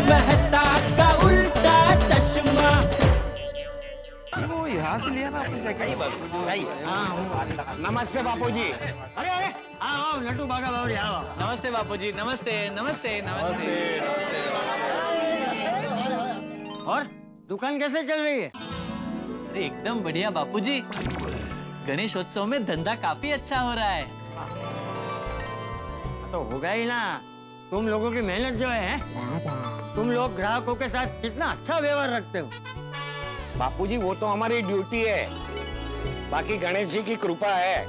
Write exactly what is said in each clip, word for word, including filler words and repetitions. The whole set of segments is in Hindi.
मेहता का उल्टा चश्मा। वो यहाँ से लिया ना अपनी जगह भाई। हाँ नमस्ते बापूजी। अरे अरे आओ आओ नटू बागा बावड़ी आओ। नमस्ते बापूजी। नमस्ते नमस्ते नमस्ते। और दुकान कैसे चल रही है? अरे एकदम बढ़िया बापूजी। गणेश उत्सव में धंधा काफी अच्छा हो रहा है। तो होगा ही ना, तुम लोगों की मेहनत जो है, तुम लोग ग्राहकों के साथ कितना अच्छा व्यवहार रखते हो। बापूजी वो तो हमारी ड्यूटी है, बाकी गणेश जी की कृपा है।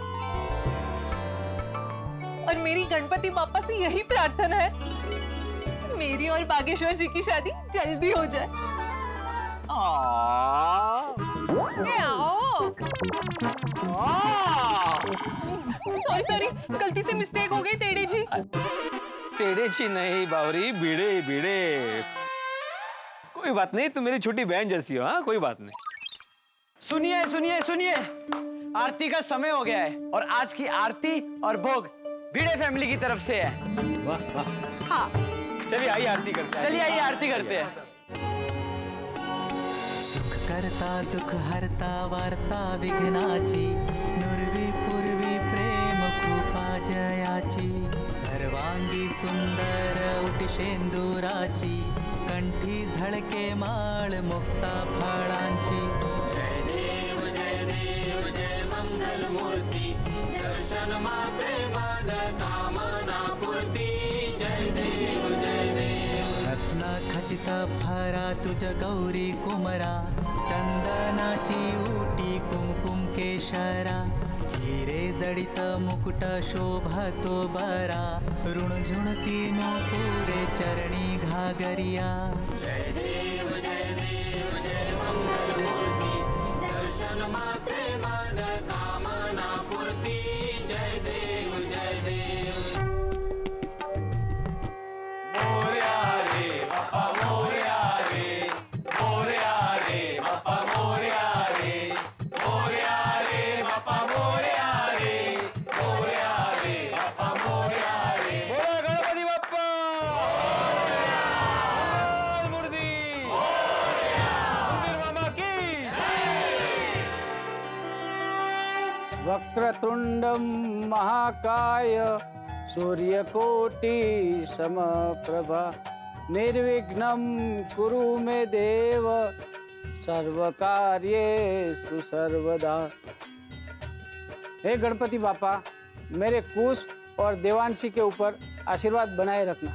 और मेरी गणपति बापा से यही प्रार्थना है, मेरी और बागेश्वर जी की शादी जल्दी हो जाए। सॉरी सॉरी गलती से मिस्टेक हो गई टेढ़े जी। टेढ़े जी नहीं बावरी, बीड़े बीड़े। कोई बात नहीं, तुम मेरी छोटी बहन जैसी हो। हाँ कोई बात नहीं। सुनिए सुनिए सुनिए, आरती का समय हो गया है और आज की आरती और भोग भिड़े फैमिली की तरफ से है। वाह वाह। हाँ चलिए आइए आरती करते हैं। चलिए आइए आरती करते हैं। सुख करता दुख हरता वार्ता विघ्नाची, नुरवी पूर्वी प्रेम कृपा जयाची, सर्वांगी सुंदर उटिशेंदुराची, कंठी झळके माळ मुक्ता फळांची। जय देव जय देव जय मंगल मूर्ती, दर्शन मात्रे मन कामना पूर्ती। जय देव जय देव। रत्न खचित फरा तुझ गौरी कुमरा, चंदनाची उटी कुमकुम केशरा, हिरे जडित मुकुट शोभतो बरा, ऋणझुणती नूपुरे चरणी घागरिया। जय देव जय देव जय मंगल मूर्ती, दर्शन मात्रे मन कामना पूर्ती। जय देव जय देव। मोरया रे बाप्पा मोरया रे, मोरया रे बाप्पा मोरया रे, मोरया रे बाप्पा मोरया रे, मोरया रे बाप्पा मोरया रे। बोलो गणपति बाप्पा मूर्ति मामा की। वक्रतुंडम महाकाय सूर्यकोटि समप्रभा, निर्विघ्नं कुरु मे देव, सर्वकार्येषु सर्वदा। हे गणपति बापा, मेरे कुश और देवांशी के ऊपर आशीर्वाद बनाए रखना।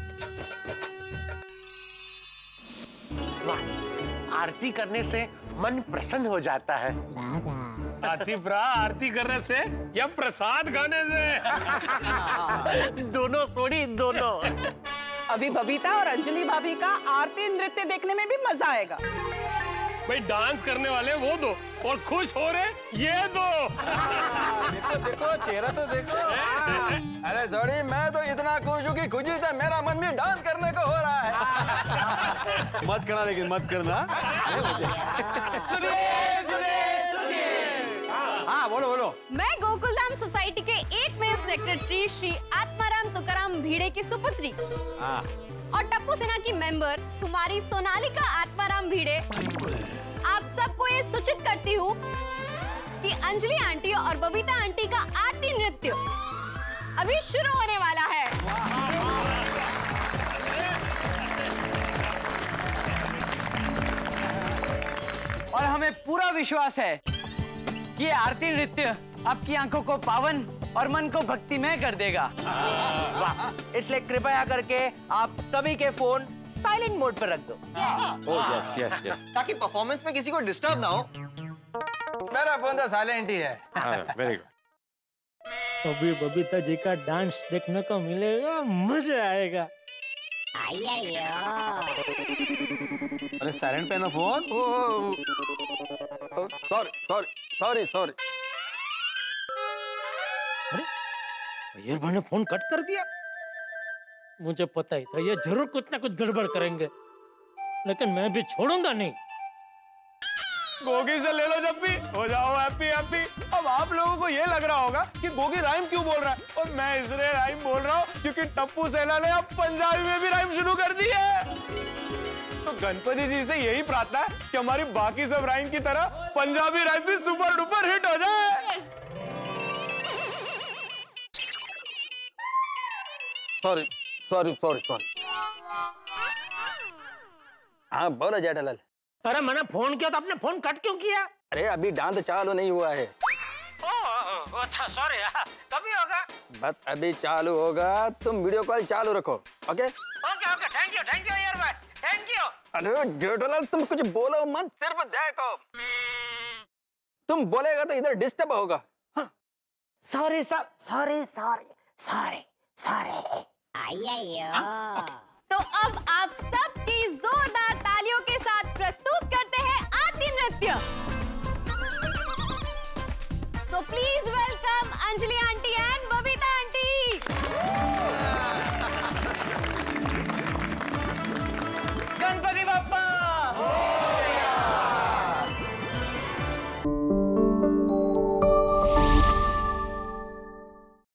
आरती करने से मन प्रसन्न हो जाता है। आरती प्रा आरती करने से या प्रसाद खाने से? दोनों सोड़ी दोनों। अभी बबीता और अंजलि भाभी का आरती नृत्य देखने में भी मजा आएगा। भाई डांस करने वाले वो दो और खुश हो रहे ये दो। देखो देखो चेहरा तो देखो। अरे जोड़ी मैं तो इतना खुश हूँ कि खुशी से मेरा मन भी डांस करने को हो रहा है। मत करना लेकिन मत करना। सुनिए सुनिए सुनिए। हाँ बोलो बोलो। मैं गोकुलधाम सोसाइटी के एक में सेक्रेटरी श्री आत्माराम तुकाराम भिड़े की सुपुत्री और टप्पू सेना की मेंबर कुमारी सोनालिका आत्माराम भिड़े आप सबको ये सूचित करती हूँ कि अंजलि आंटी और बबीता आंटी का आरती नृत्य अभी शुरू होने वाला है। और हमें पूरा विश्वास है कि ये आरती नृत्य आपकी आंखों को पावन और मन को भक्तिमय कर देगा। वाह, इसलिए कृपया करके आप सभी के फोन साइलेंट मोड पर रख दो। ओह यस यस यस, ताकि परफॉर्मेंस में किसी को डिस्टर्ब ना हो। मेरा फोन तो साइलेंट ही है। Very good. अभी बबीता जी का डांस देखने को मिलेगा, मजा आएगा। अरे साइलेंट पे ना phone. Sorry sorry sorry sorry. Iyer ने फोन कट कर दिया। मुझे पता ही था ये जरूर कुछ ना कुछ गड़बड़ करेंगे, लेकिन मैं भी छोड़ूंगा नहीं। गोगी से ले लो जब भी हो जाओ हैप्पी हैप्पी। अब आप लोगों को ये लग रहा होगा कि गोगी राइम क्यों बोल रहा है, और मैं इसलिए राइम बोल रहा हूँ क्योंकि टप्पू सेना ने अब पंजाबी में भी राइम शुरू कर दी है। गणपति जी से यही प्रार्थना है कि हमारी बाकी सब राइम की तरह पंजाबी राइम भी सुपर डुपर हिट हो जाए। Sorry sorry sorry sorry. हाँ बोलो जेठालाल। अरे मैंने फोन किया तो आपने फोन कट क्यों किया? अरे अभी डांस चालू नहीं हुआ है। ओ, ओ, अच्छा सॉरी, कभी होगा? बस अभी चालू होगा, तुम वीडियो कॉल चालू रखो। Okay okay okay, thank you thank you यार भाई, थैंक यू। अरे जेठालाल तुम कुछ बोलो मत, सिर्फ देखो। तुम बोलेगा तो इधर डिस्टर्ब होगा। Sorry sir, sorry sorry sorry sorry. तो अब आप